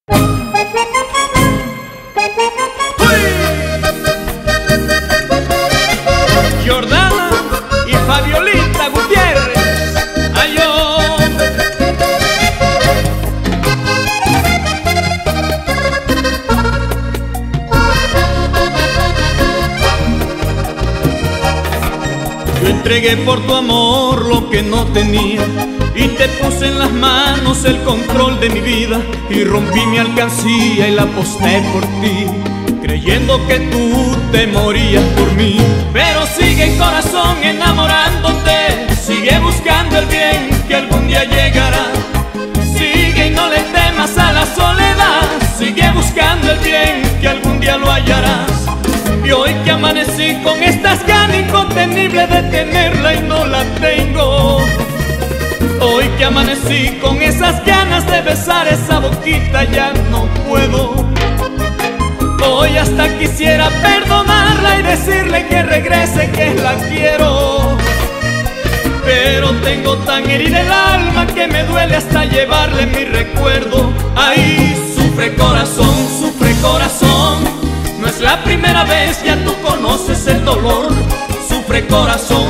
Jordana y Fabiolita Gutiérrez. Ay, yo. Yo entregué por tu amor lo que no tenía y te puse en las manos el control de mi vida, y rompí mi alcancía y la aposté por ti, creyendo que tú te morías por mí. Pero sigue, corazón, enamorándote, sigue buscando el bien que algún día llegará. Sigue y no le temas a la soledad, sigue buscando el bien que algún día lo hallarás. Y hoy que amanecí con estas ganas incontenibles de tenerla y no la tengo, hoy que amanecí con esas ganas de besar esa boquita, ya no puedo. Hoy hasta quisiera perdonarla y decirle que regrese, que la quiero, pero tengo tan herida el alma que me duele hasta llevarle mi recuerdo. Ay, sufre corazón, no es la primera vez, ya tú conoces el dolor. Sufre corazón,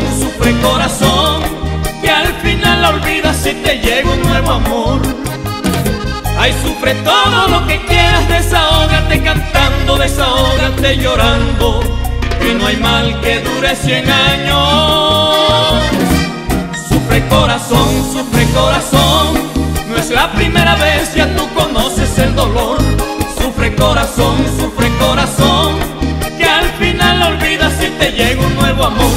que al final la olvidas si te llega un nuevo amor. Ay, sufre todo lo que quieras, desahógate cantando, desahógate llorando, que no hay mal que dure 100 años. Sufre corazón, no es la primera vez, ya tú conoces el dolor. Sufre corazón, que al final la olvidas si te llega un nuevo amor.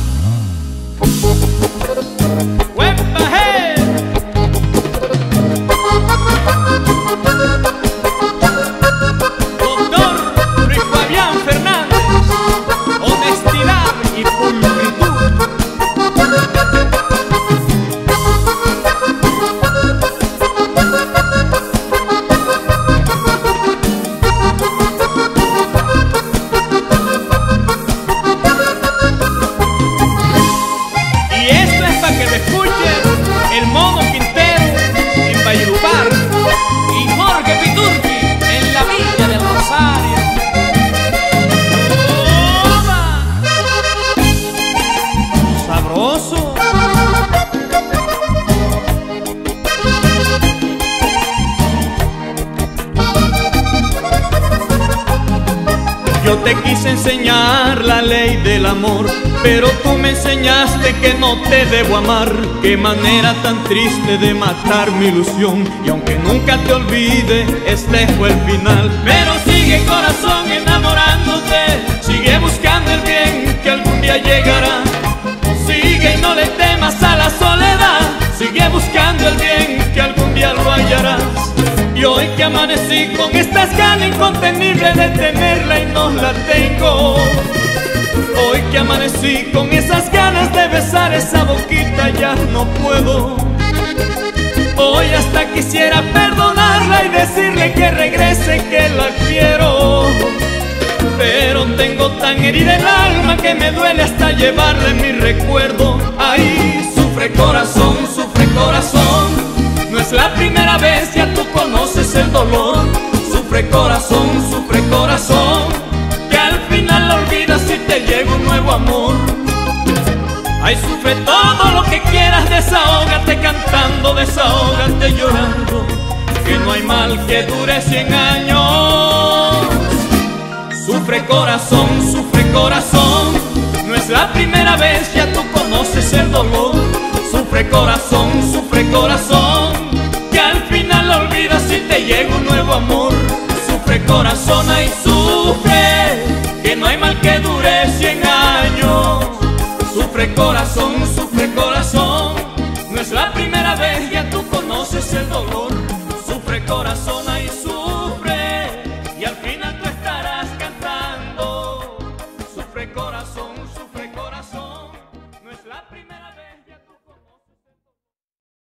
Yo te quise enseñar la ley del amor, pero tú me enseñaste que no te debo amar. Qué manera tan triste de matar mi ilusión, y aunque nunca te olvide, este fue el final. Pero sigue, corazón, enamorándote, sigue buscando el bien que algún día llegará. Sigue y no le temas a la soledad, sigue buscando el bien que algún día lo hallarás. Y hoy que amanecí con estas ganas incontenibles de tenerla y no la tengo, hoy que amanecí con esas ganas de besar esa boquita, ya no puedo. Hoy hasta quisiera perdonarla y decirle que regrese, que la quiero, pero tengo tan herida el alma que me duele hasta llevarle mi recuerdo. Ay, sufre corazón, no es la primera vez, ya tú conoces el dolor. Sufre corazón, que al final la olvidas si te llega un nuevo amor. Ay, sufre todo lo que quieras, desahógate cantando, desahógate llorando, que no hay mal que dure 100 años. Sufre corazón, no es la primera vez, ya tú conoces el dolor. Sufre corazón, que al final la olvidas si te llega un nuevo amor. Sufre corazón, ay, sufre.